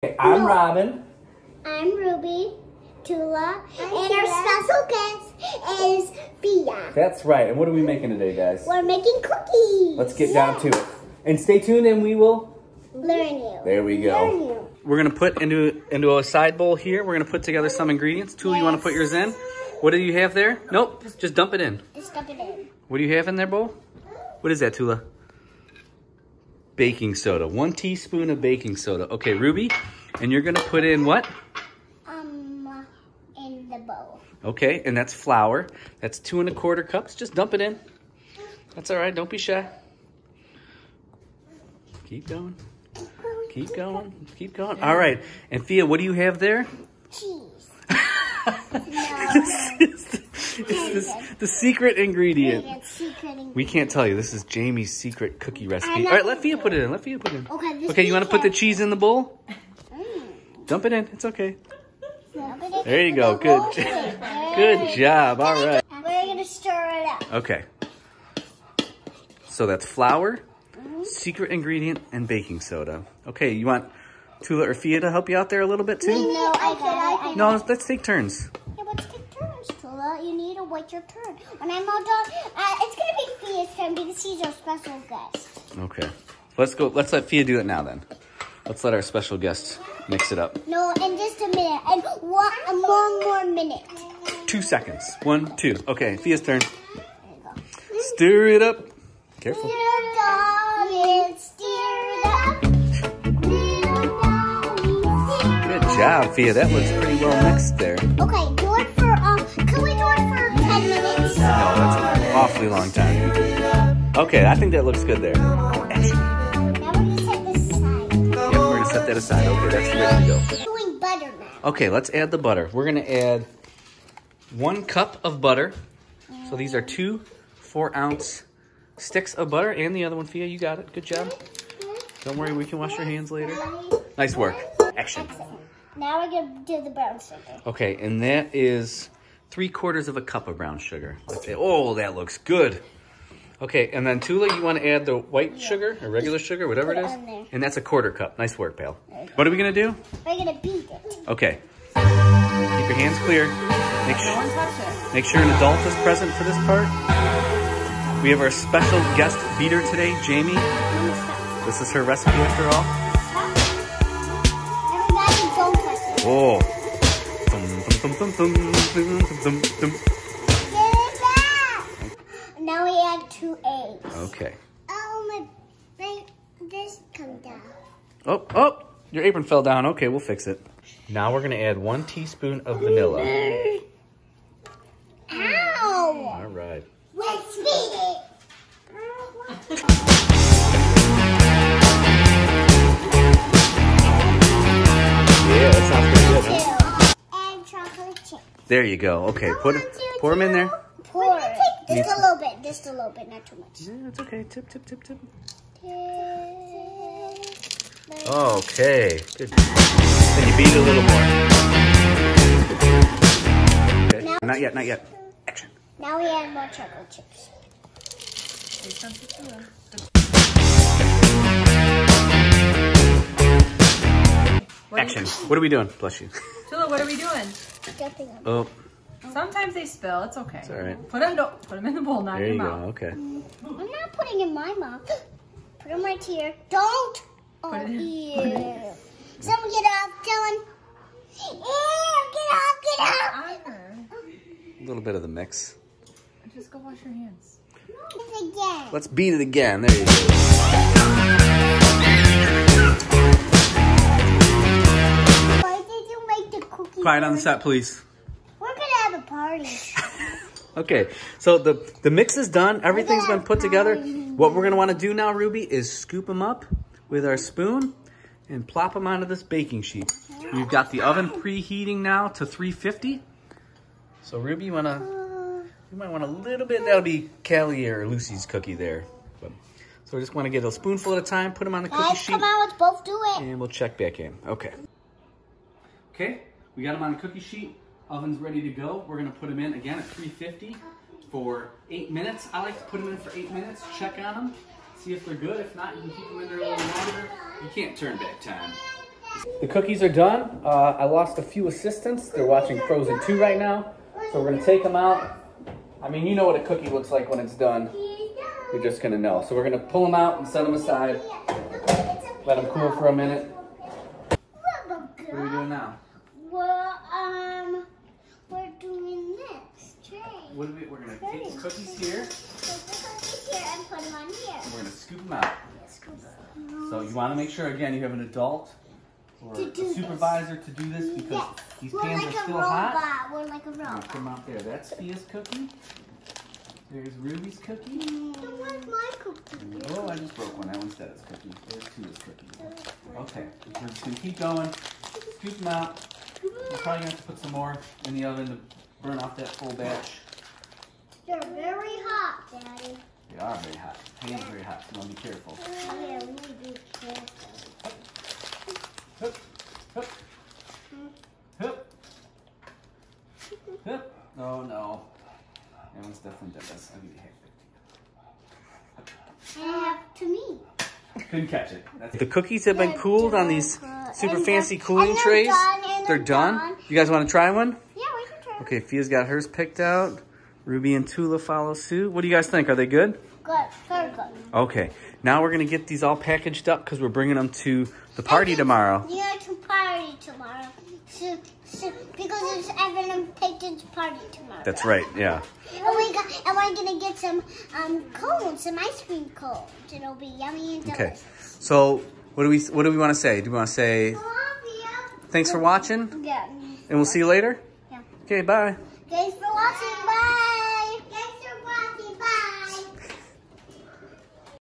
I'm Robin. I'm Ruby, Tula, and our special guest is Bia. That's right. And what are we making today, guys? We're making cookies. Let's get down to it. And stay tuned and we will learn you. There we go. We're going to put into a side bowl here. We're going to put together some ingredients. Tula, you want to put yours in? What do you have there? Nope. Just dump it in. Just dump it in. What do you have in there, bowl? What is that, Tula? Baking soda. 1 teaspoon of baking soda. Okay, Ruby. And you're going to put in what? In the bowl. Okay, and that's flour. That's 2 1/4 cups. Just dump it in. That's all right. Don't be shy. Keep going. Keep going. Keep going. All right. And Fia, what do you have there? Cheese. It's the secret ingredient. We can't tell you. This is Jamie's secret cookie recipe. All right, let Fia put it in. Let Fia put it in. Okay, you want to put the cheese in the bowl? Dump it in. It's okay. There you go. Good. Good job. All right. We're going to stir it up. Okay. So that's flour, secret ingredient, and baking soda. Okay, you want Tula or Fia to help you out there a little bit too? No, I No, let's take turns. Yeah, let's take turns, Tula. You need to wait your turn. When I'm all done, it's going to be Fia's turn because he's our special guest. Okay. Let's go. Let's let Fia do it now then. Let's let our special guest mix it up. No, in just a minute. And one more minute. 2 seconds. 1, 2. Okay, Fia's turn. Stir it up. Careful. Little doggy, stir it up. Little doggy, Good job, Fia. That looks pretty well mixed there. Okay, do it for, can we do it for 10 minutes? No, that's an awfully long time. Okay, I think that looks good there. Action. Now we're going to set this aside. Yeah, we're going to set that aside. Okay, that's ready to go. Doing butter now. Okay, let's add the butter. We're going to add 1 cup of butter. So these are 2 4-ounce sticks of butter. And the other one, Fia, you got it. Good job. Don't worry, we can wash your hands later. Nice work. Action. Now we're going to do the brown sugar. Okay, and that is 3/4 of a cup of brown sugar. Oh, that looks good. Okay, and then Tula, you want to add the white sugar or regular sugar, whatever it is? And that's 1/4 cup. Nice work, pal. What are we going to do? We're going to beat it. Okay. Keep your hands clear. Make sure an adult is present for this part. We have our special guest beater today, Jamie. This is her recipe after all. Everybody don't touch it. Oh. Get it back. Now we add 2 eggs. Okay. Oh, this come down. Oh, your apron fell down. Okay, we'll fix it. Now we're going to add 1 teaspoon of vanilla. Ow! All right. Let's beat it. Yeah, that sounds pretty good, huh? And chocolate chips. There you go. Okay, pour them in there. Pour it. Just a little bit, not too much. Yeah, it's okay. Tip. Tip. Okay, good. Then you beat it a little more. Okay. Not yet. Action. Now we add more chocolate chips. Action. What are we doing? Bless you. Tula, what are we doing? Oh, Sometimes they spill. It's okay. it's all right. Put them in the bowl, not There in you your go. mouth. Okay. I'm not putting in my mouth. Put them right here. Don't. Put it in. Here. Someone get off, Dylan. Get off. A little bit of the mix. Just go wash your hands. Again. Let's beat it again. There you go. Why did you make the cookie? Quiet on the set, please. We're gonna have a party. Okay, so the mix is done. Everything's been put together. What we're gonna want to do now, Ruby, is scoop them up with our spoon and plop them onto this baking sheet. We've got the oven preheating now to 350. So Ruby, you might want a little bit. That'll be Callie or Lucy's cookie there. So we just want to get a spoonful at a time. Put them on the cookie sheet. Come on, let's both do it. And we'll check back in. Okay. Okay, we got them on the cookie sheet. Oven's ready to go. We're going to put them in again at 350 for 8 minutes. I like to put them in for 8 minutes. Check on them. See if they're good. If not, you can keep them in there a little longer. You can't turn back time. The cookies are done. I lost a few assistants. They're watching Frozen 2 right now. So we're gonna take them out. I mean, you know what a cookie looks like when it's done. You're just gonna know. So we're gonna pull them out and set them aside. Let them cool for a minute. What are we doing now? Well, we're doing this. We're gonna take the cookies here. Put the cookies here and put them on here. And we're gonna scoop them out. So you wanna make sure, again, you have an adult or a supervisor to do this because these pans are still hot. We're like a robot. Put them out there. That's Fia's cookie. There's Ruby's cookie. Where's my cookie? Oh, I just broke one. That one's Dad's cookie. There's Tia's cookie. Okay, we're just gonna keep going. Scoop them out. We're probably gonna have to put some more in the oven to burn off that full batch. They're very hot, Daddy. They are very hot. The pan's very hot, so be careful. Yeah, we need to be careful. Hup, hup, hup, hup. Oh no. That one's definitely Dad's. I'll give you a And have to me. Couldn't catch it. The cookies have been cooled on these super fancy cooling and they're trays. done, and They're done. You guys want to try one? Yeah, we can try. Okay, Fia's got hers picked out. Ruby and Tula follow suit. What do you guys think? Are they good? Good, very good. Okay, now we're gonna get these all packaged up because we're bringing them to the party tomorrow. Yeah, to party tomorrow. Because it's Evan and Peyton's party tomorrow. That's right. Yeah. And we're gonna get some cones, some ice cream cones. It'll be yummy and delicious. Okay. So what do we want to say? Do we want to say thanks for watching? Yeah. And we'll see you later? Yeah. Okay. Bye.